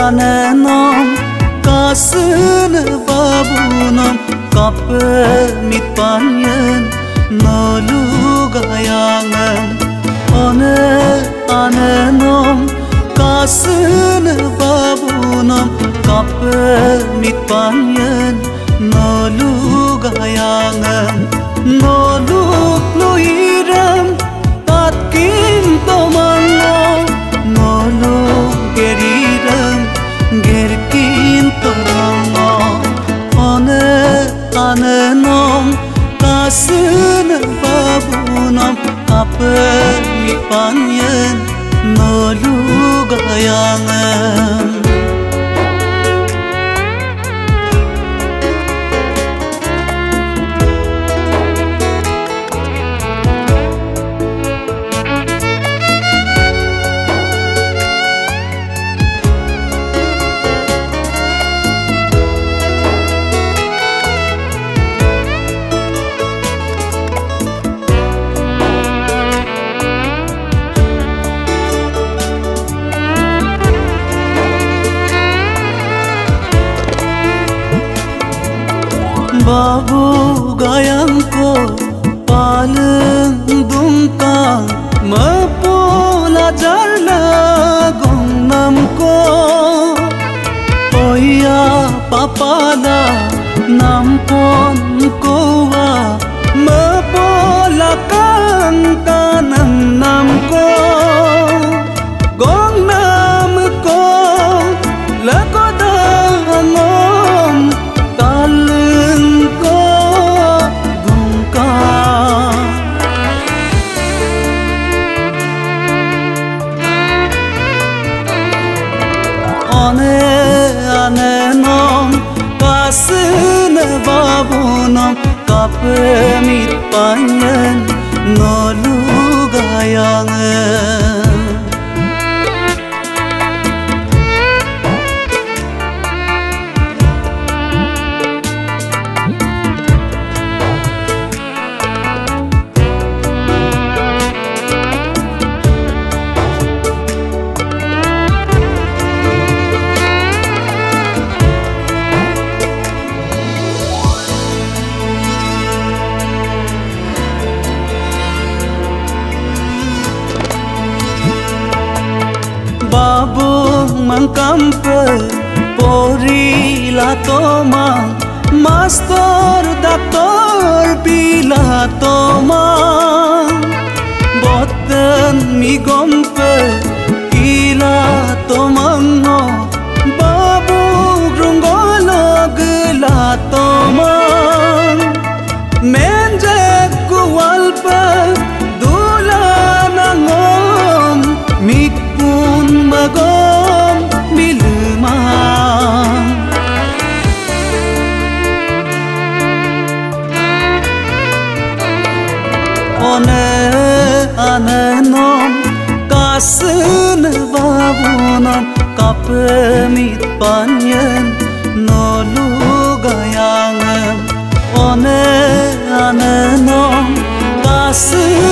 anenom kasın babunam kapemit panyen nolugayangan one anenom kasın babunam kapemit panyen nolugayangan noluk loiram tatkin tomango noluk geriram gerkin tomango one anenom kasın babunam kapemit panyen nolugayangan babu gayangko paling dungkang mepola jarla gongnamko oya papala nampon kowa mepola kang kanan namko gongnamko lakodangom anenom kasın babunam kapemit panyen nolugayangan babung mangkampe pori la toma master doktor bila toma boten mi gompe kila tomango babu grungolo gela toma menje kualpa dula nangom mi magom bilumang one anenom kasın babunam kapemit panyen nolugayangan one anenom kasın